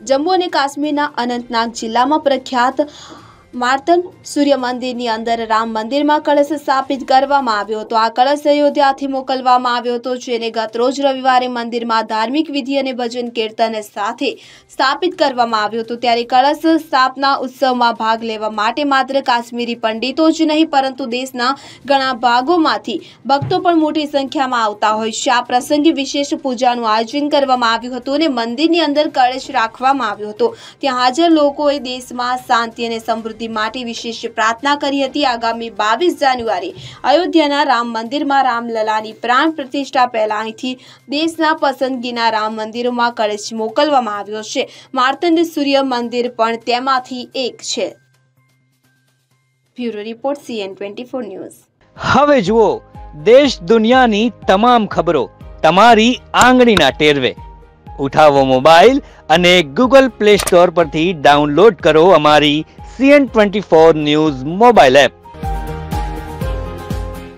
જમ્મુ અને કાશ્મીરના અનંતનાગ જિલ્લામાં પ્રખ્યાત માર્તંડ સૂર્ય મંદિરની અંદર રામ મંદિરમાં કળશ સ્થાપિત કરવામાં આવ્યો હતો। આ કળશ અયોધ્યાથી મોકલવામાં આવ્યો હતો, જેને ગત રોજ રવિવારે મંદિરમાં ધાર્મિક વિધિ અને ભજન કીર્તન સાથે સ્થાપિત કરવામાં આવ્યો હતો। ત્યારે કળશ સ્થાપના ઉત્સવમાં ભાગ લેવા માટે માત્ર કાશ્મીરી પંડિતો જ નહીં, પરંતુ દેશના ઘણા ભાગોમાંથી ભક્તો પણ મોટી સંખ્યામાં આવતા હોય છે। આ પ્રસંગે વિશેષ પૂજાનું આયોજન કરવામાં આવ્યું હતું અને મંદિરની અંદર કળશ રાખવામાં આવ્યો હતો। ત્યાં હાજર લોકોએ દેશમાં શાંતિ અને સમૃદ્ધિ માટે વિશેષ પ્રાર્થના કરી હતી। આગામી 22 જાન્યુઆરી અયોધ્યાના રામ મંદિરમાં રામલલાની પ્રાણ પ્રતિષ્ઠા પહેલા અહીંથી દેશના પસંદગીના રામ મંદિરોમાં કળશ મોકલવામાં આવ્યો છે। માર્તંડ સૂર્ય મંદિર પણ તેમાંથી એક છે। Bureau report CN24 news. હવે જુઓ દેશ દુનિયાની તમામ ખબરો તમારી આંગળીના ટેરવે। ઉઠાવો મોબાઈલ અને Google Play Store પરથી ડાઉનલોડ કરો અમારી CN24 ન્યૂઝ મોબાઈલ એપ।